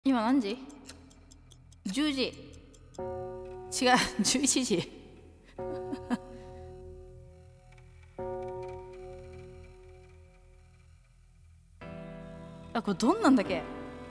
今何時 ?10 時。違う、11時。あ、これどんなんだっけ。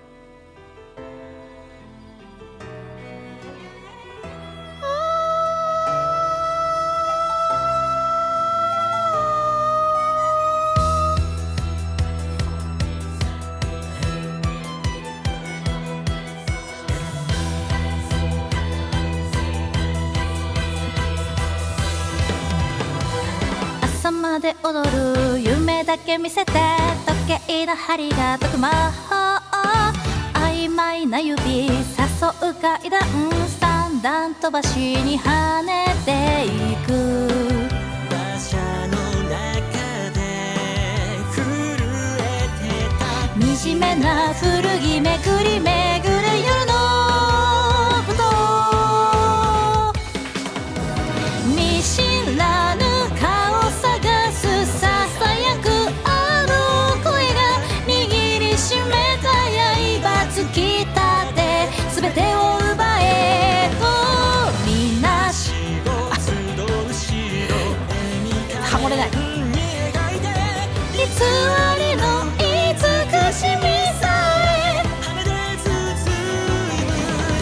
朝まで踊る夢だけ見せて、時計の針が解く魔法、曖昧な指誘う階段、三段飛ばしに跳ねていく。 馬車の中で震えてた惨めな古着巡り巡る夜の舞踏、見知らぬ顔探すささやくあの声が、握りしめた刃突き立て全てを奪えとみなし、ハモれない。偽りの慈しみさえ羽で包む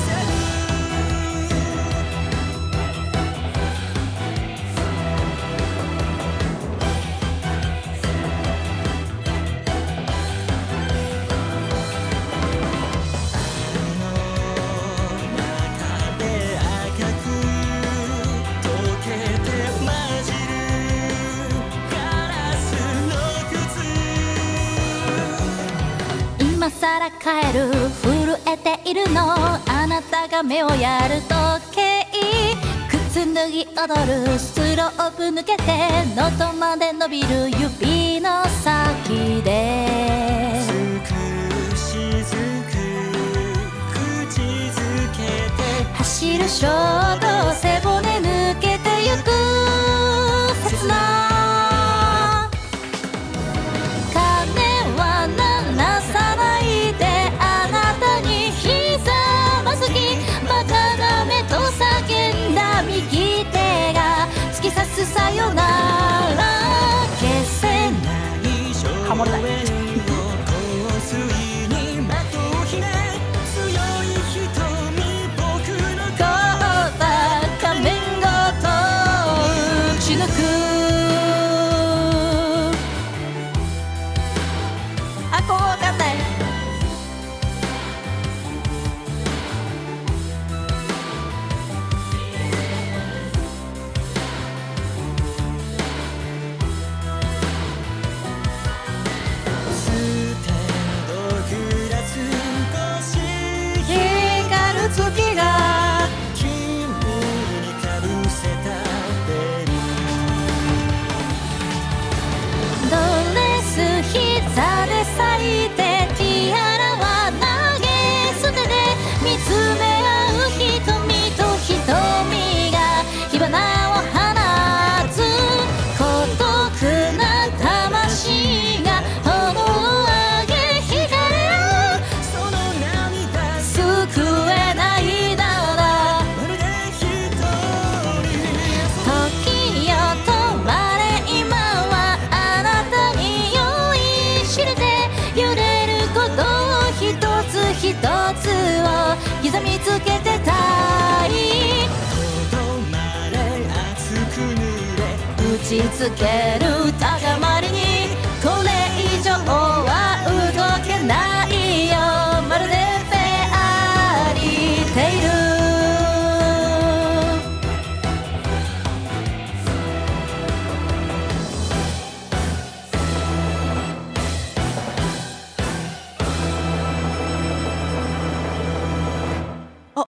中で赤く溶けて混じるガラスの靴、 今さら帰る震えているの、あなたが目をやる時計、靴脱ぎ踊るスロープ抜けて喉まで伸びる指の先で、 しずく口づけて走る衝動背骨抜けてゆく切な、鐘は鳴らさないであなたにひざまずき、バカな目と叫んだ右手が突き刺すさよなら、消せないハモれない。 香水に的をひね強い瞳僕の凍った仮面ごと打ち抜く。あ、ここわかんない。 ステンドグラス越し光る月が君にかぶせたベル、 ドレス膝で咲いてティアラは投げ捨てて、見つめ合う瞳と瞳が火花を放つ、孤独な魂が炎を上げ惹かれ合う、 その涙救えないならまるで一人時よ止まれ、今はあなたに酔いしれて揺れることを一つ一つを刻みつけてたい、 とどまれ熱く濡れ打ちつける高まりにこれ以上は